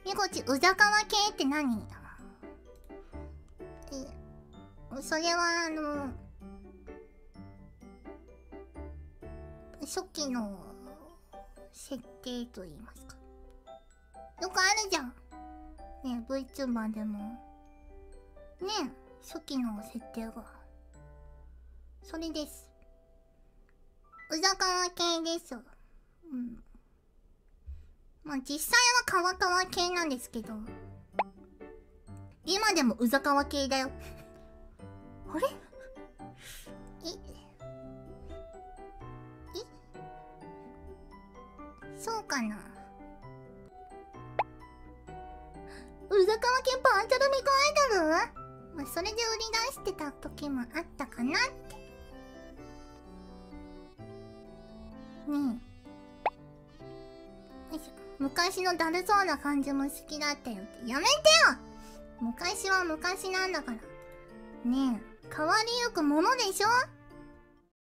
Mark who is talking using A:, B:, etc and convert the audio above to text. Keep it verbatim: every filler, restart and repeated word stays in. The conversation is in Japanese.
A: みこち、うざかわ系って何？え、それはあの初期の設定と言いますか。よくあるじゃんねえ、 VTuber でもねえ、初期の設定がそれです。うざかわ系です。うん。まあ実際はかわかわ系なんですけど、今でもうざかわ系だよ。あれ？ええそうかな。うざかわ系パンチャルミコアイドル？まあそれで売り出してた時もあったかなって。ねえ、よいしょ。昔のだるそうな感じも好きだったよってやめてよ。昔は昔なんだからねえ、変わりゆくものでしょ。